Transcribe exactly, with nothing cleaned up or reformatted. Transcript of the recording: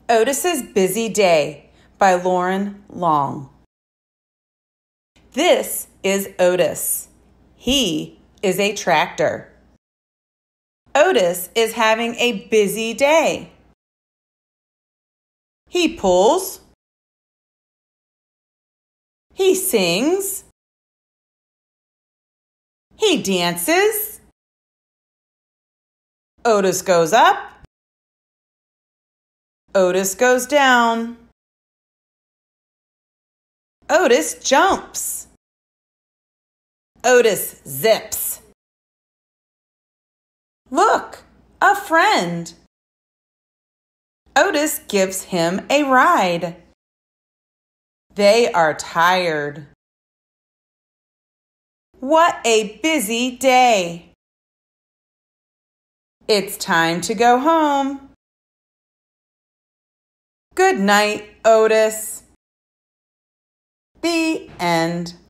Otis's Busy Day by Loren Long. This is Otis. He is a tractor. Otis is having a busy day. He pulls. He sings. He dances. Otis goes up. Otis goes down. Otis jumps. Otis zips. Look, a friend. Otis gives him a ride. They are tired. What a busy day. It's time to go home. Good night, Otis. The end.